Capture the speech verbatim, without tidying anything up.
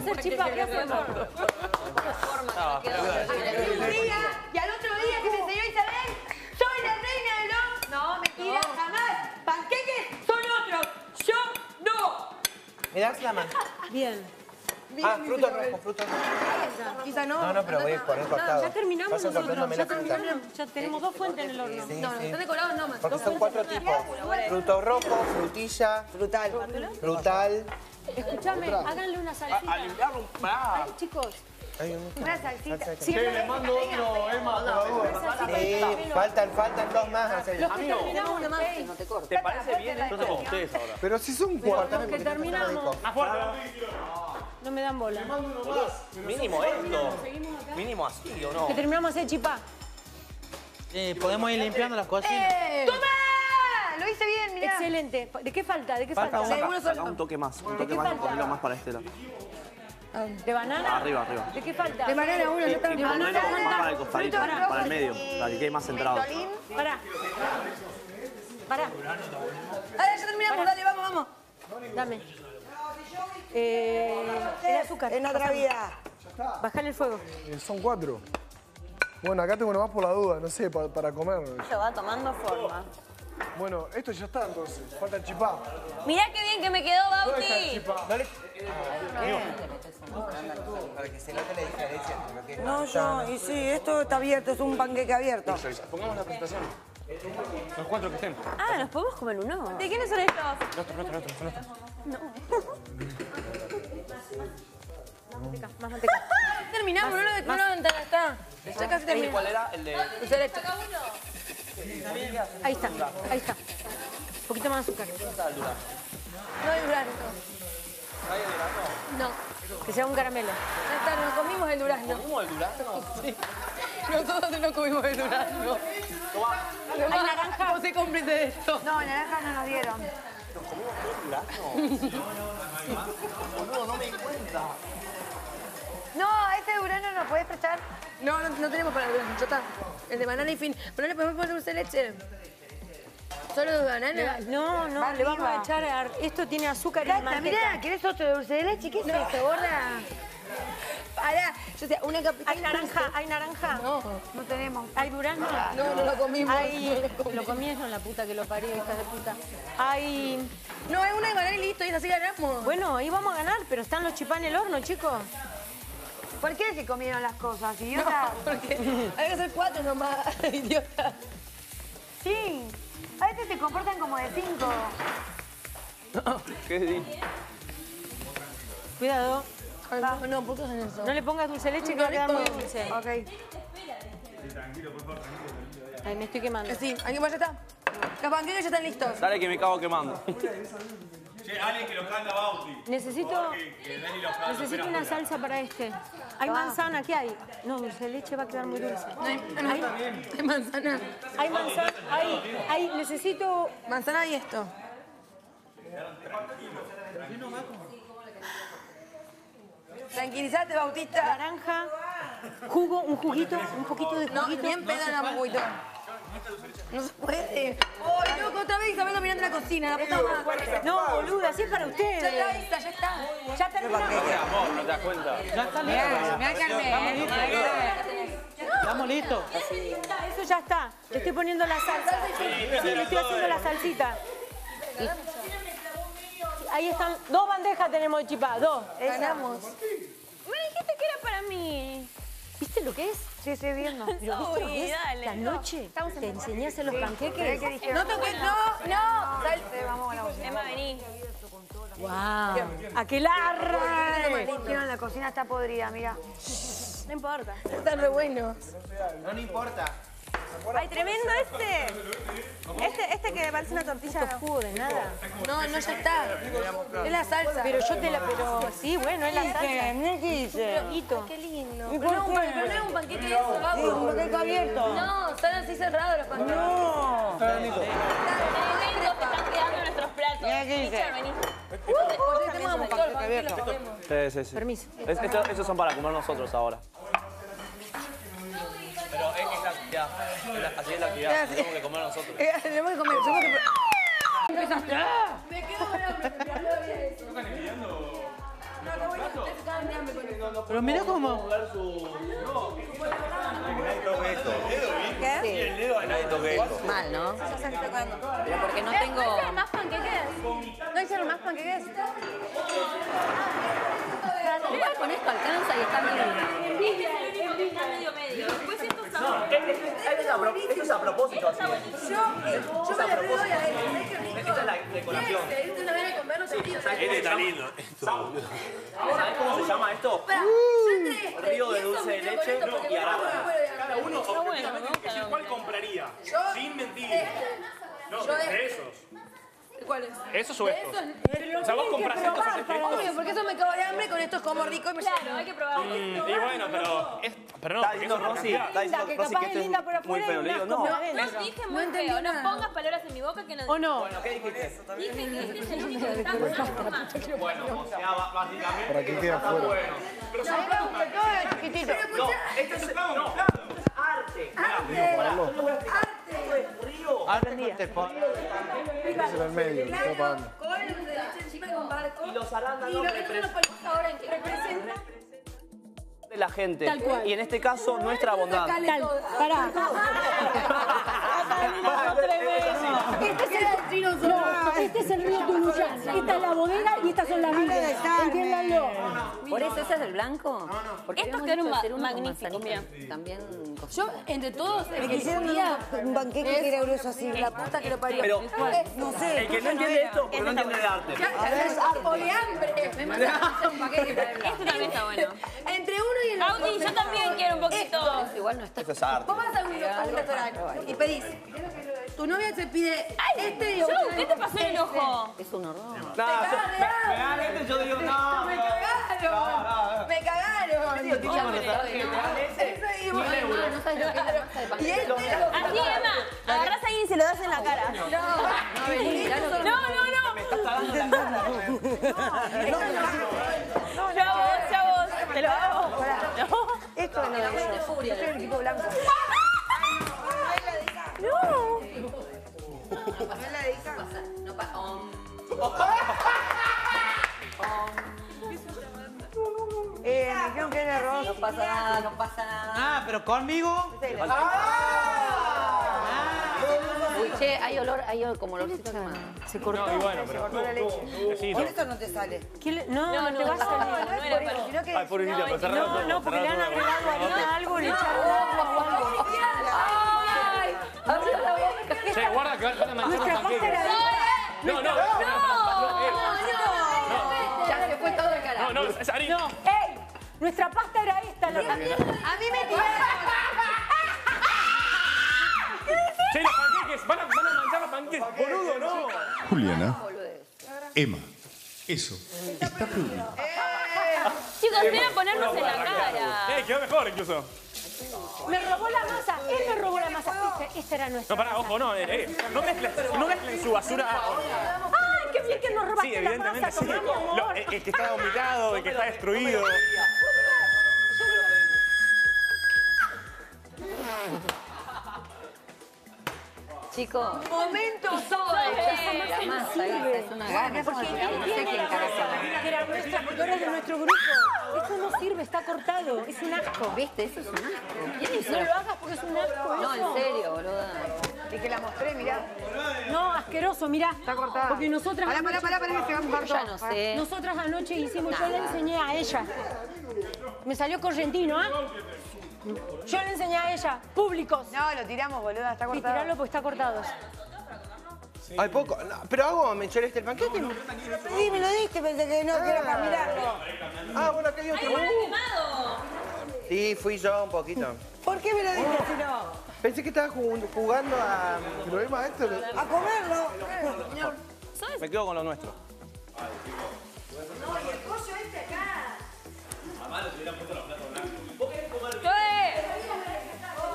hacer chipá, ¿qué hacemos? Y al otro día que me enseñó Isabel, soy la reina de los... No, mentira, jamás. Panqueques son otros, yo no. ¿Me das la mano? Bien. Ah, fruto rojo, fruto rojo. Quizá no. No, no, pero voy por el costado. Ya terminamos Paso nosotros, cortándome ya la fruta. terminamos. Ya tenemos dos fuentes en el horno. Sí, No, no, sí. están decorados no más. Porque son cuatro tipos. Fruto rojo, frutilla, Frutal. frutal. Escúchame, háganle una salsita. A limpiarlo un plato. Ay, chicos. Hay un... Una salsita. Sí, le mando otro, Emma, por la duda. Sí, faltan, faltan dos más. hacer- Los que terminamos una más. No te cortes. ¿Te parece bien? Yo estoy con ustedes ahora. Pero si son Los cuatro. que terminamos Más fuerte. no me dan bola. Mínimo esto. Mínimo así, ¿o no? Que terminamos hacer chipá. Eh, ¿podemos ir limpiando las cosas? ¡Toma! Lo hice bien, mirá. Excelente. ¿De qué falta? ¿De qué Falta falta? uno, saca, saca un toque más. Un toque más, ponelo más para este lado. ¿De banana? Arriba, arriba. ¿De qué falta? De banana uno, yo Y también. ponelo más Banana, para el costadito, frutos rojos para el medio, y para que quede más centrado. mentolín. Pará. Pará. Ahora ya terminamos, dale, vamos, vamos. Dame. Eh, el azúcar. En otra vida. Bajale el fuego. Eh, Son cuatro. Bueno, acá tengo uno más por la duda, no sé, pa- para comer. Se va tomando forma. Bueno, esto ya está entonces. Falta el chipá. Mirá qué bien que me quedó, ¿Dónde está el Bauti. chipá? No le... Para que se note la diferencia entre lo que es No, yo, y sí, esto está abierto, es un panqueque abierto. Pongamos la presentación. Los cuatro que estén. Ah, ¿nos podemos comer uno? ¿De quiénes son estos? Nuestro, nuestro, nuestro, nuestro. Más manteca, más manteca. Terminamos, no lo de no, ya está. Ya casi terminamos. ¿Cuál era? El de... Ahí está, ahí está. Un poquito más de azúcar. No hay durazno. No. Que sea un caramelo. Ya está, nos comimos el durazno. ¿Cómo el durazno? Sí. Nosotros no comimos el durazno. ¿Hay naranja? No se cómplice de esto. No, naranja no nos dieron. Boludo, no me di cuenta. No, este durazno no puedes prestar. No, no, no tenemos para el durazno, ya está. El de banana y fin. Pero no le podemos poner dulce de leche. ¿Solo de banana? No, no, Va le vamos a arriba. echar... ar- Esto tiene azúcar y Cata, manteca. mirá, ¿querés otro de dulce de leche? ¿Qué es esto, gorda? Pará, yo sé, una capita. ¿Hay naranja? ¿Hay naranja? No, no tenemos. ¿Hay durazno? No, no lo comimos. Hay... Lo comieron la puta que lo parió, hija de puta. Hay... No, hay una de banana y listo, y así ganamos. Bueno, ahí vamos a ganar, pero están los chipá en el horno, chicos. ¿Por qué se comieron las cosas, idiota? Porque hay que hacer cuatro nomás, idiota. Sí, a veces se comportan como de cinco. ¿Qué di? Cuidado. No, no, ¿por qué hacen eso? No le pongas dulce de leche que va a quedar muy dulce. Ok. Ay, me estoy quemando. Sí, aquí pues ya está. Los panqueques ya están listos. Dale que me cago quemando. Che, alguien que lo canta Bauti. Necesito, Que, que Dani lo canta. necesito una salsa para este. ¿Hay manzana? ¿Qué hay? No, dulce de leche va a quedar muy dulce. No hay, no hay, hay manzana. Hay manzana, hay, hay, necesito... Manzana y esto. Tranquilízate, Bautista. Naranja, jugo, un juguito, un poquito de No, juguito. bien pega la juguito. No se puede. ¡Ay, loco! Otra vez Isabel mirando la cocina, la puta madre. No, boluda, así es para Ya ustedes. está, Isa, ya está. Ya terminamos. Amor, no te das cuenta. Ya está listo. Mirá que armé, Estamos listos. Eso ya está. Le estoy poniendo la salsa. Sí, le estoy haciendo la salsita. Ahí están, dos bandejas tenemos de chipá, dos. Ganamos. Me dijiste que era para mí. ¿Viste lo que es? Sí, estoy viendo. ¿Pero viste lo que es? dale. La noche te enseñé a hacer los panqueques. No toques, no, no. Dale, vamos a la cocina. Emma, vení. ¡Wow! ¡Aquelarre! Martín, la cocina está podrida, mira. No importa. Están re buenos. No, no importa. Ay, tremendo este. Este, este que parece una tortilla. No jugo de nada. No, no, ya está. Es la salsa. Pero yo te la... Pero sí, bueno, es la salsa. ¿Qué dice? Hito. Qué lindo. ¿Y Pero no, por un pan- qué? pero no es un panqueque de eso, Sí, vamos. un panqueque abierto. No, están así cerrados los panqueques. No. Tremendo que están quedando nuestros platos. Mira qué dice. Richard, vení. Oye, tenemos un panqueque abierto. Sí, sí, sí. Permiso. Es- esto- estos son para comer nosotros ahora. Pero es que es la actividad. Es la- Así es la actividad. Tenemos que comer nosotros. Eh, tenemos que comer, tenemos que... Empezaste. Me quedo con hambre. Pero mirá cómo. ¿Qué? Sí, el dedo a nadie toque esto. Mal, ¿no? Ya se está tocando. Pero porque no tengo... ¿No hicieron más panqueques? ¿No hicieron más panqueques? Igual con esto alcanza y está bien. Está medio medio. Después esto está... Esto es a propósito así. Yo me le doy a él. Esta es la decoración. Una vez a comerlo sentido. Este está lindo. ¿Sabes cómo se llama esto? Río de dulce de leche y arándanos. Cada uno objetivamente que decir cuál compraría. Sin mentir. No, de esos. ¿Cuál es? ¿Esos o estos? O sea, vos compras estos o estos. Obvio, porque eso me cago de hambre, con esto es como rico y me Claro, hay que probarlo. Mm, y bueno, pero... es- Pero no, Está porque diciendo eso es Rosy, cantidad. está diciendo que Rosy capaz que es esto linda por es muy afuera feo. y Le digo, un no. asco por No adentro. dije No muy entendí feo. No nada. pongas palabras en mi boca que no ¿O no? Bueno, ¿qué dijiste? dije que este es el único que está más. Bueno, o sea, ba- básicamente... Para que quede está afuera. bueno. Pero a mí me gusta todo el chiquitito. No, esto es... No, esto es arte. Arte contemporáneo. Ese es el medio, lo está pagando. Con el dulce de leche encima y con barco. Y los arándanos Y lo que nosotros nos ponemos ahora en que representa... de la gente. Tal cual. Y en este caso, nuestra bondad. Tal, pará. Este es el chino No, este es el río Tunuyán. Esta es la bodega y estas son las vides. Entiéndanlo. ¿Por eso ese es el blanco? Porque Estos habíamos quedaron dicho hacer ma- uno con magníficos, manzanita. También... Yo, entre todos, Me quisieron dar un banquete que era grueso así. La puta que lo parió. Pero No sé. el que no entiende esto, porque no entiende de arte. O de hambre. Me mandaron a hacer un paquete para el blanco. Este también está bueno. Entre uno y el otro. Audi, yo también quiero un poquito. Igual no está. Eso es arte. Vos vas a un, a un restaurante y pedís. Tu novia te pide este y Yo, otro. ¿qué te pasó en el ojo? Es un horror. No, yo- me, me dan este y yo digo, no. Me cagaron. Me cagaron. Tío, tío, cuando te dan que te dan ese, Eso y bueno, no, no sabes lo que es la masa de pan. Y este Así, Emma. Agarrás ahí y se lo das en la cara. no, no, vení, ya lo- No, no, no. me estás cagando la cara. Ya vos, ya vos. Te lo hago. No. Esto es lo de ellos. Yo soy el equipo blanco. No. No pasa. Eh, me dijeron que era arroz. No pasa nada, no pasa nada. Ah, pero conmigo. Uy, che, hay olor, hay olor, como olorcito quemado. Se cortó. No, y bueno, pero... Cortó la leche. Por eso no te sale. ¿Qué le- No, no, te vas a no, salir. no era para- Sino que... Ay, pobrecita, pero cerrá No, todo, no, porque le cerrá han todo. agregado harina algo, le echaron agua o algo. ¡Ay! Abrió la boca. Che, guarda que van a manchar los Nuestra pasta panqueques. era No, no, no. Ya se fue todo el carajo. No, no, es harina. No, ¡ey! Nuestra pasta era esta. La... A mí me tiraron. Che, los panqueques, van a, van a manchar los panqueques. Boludo, no. Juliana, Emma, eso, está prohibido. Chicos, quiero ponernos en la cara. Eh, quedó mejor incluso. Me robó la masa. Él me robó la masa. Esta, esta era nuestra. No, pará, ojo, no, eh, eh. No mezclen, no mezclen su basura. ¡Ay, qué bien que nos robaste Sí, la evidentemente masa! sí. Tomá, mi amor. Lo- el, el que está vomitado, el que está destruido. Chicos, Momento todo. la masa esta es una gana. Porque No él sé tiene quién la carajo. masa que era nuestra, porque ahora es de nuestro grupo. Esto no sirve, está cortado. Es un asco. ¿Viste? Eso es un asco. ¿Quién hizo? No lo hagas porque es un asco No, eso. en serio, boluda. Y que la mostré, mirá. No, asqueroso, mirá. Está cortada. Porque nosotras... Pará, pará, pará, pará, que se va a mojar Ya todo. no sé. Nosotras anoche hicimos, yo le enseñé a ella. Me salió correntino, ¿ah? Yo le enseñé a ella, públicos. No, lo tiramos, boluda, está Y cortado. tirarlo porque está cortado. Hay poco. No, pero hago, me echaste el panqueque. Sí, me lo diste, pensé que no, que era para mirarlo. Ah, bueno, acá hay otro. Sí, fui yo un poquito. ¿Por qué me lo diste si no? Pensé que estaba jug- jugando a. Pero es maestro. A comerlo. Me quedo con lo nuestro. No, y el pollo este acá. A malo se hubieran puesto los platos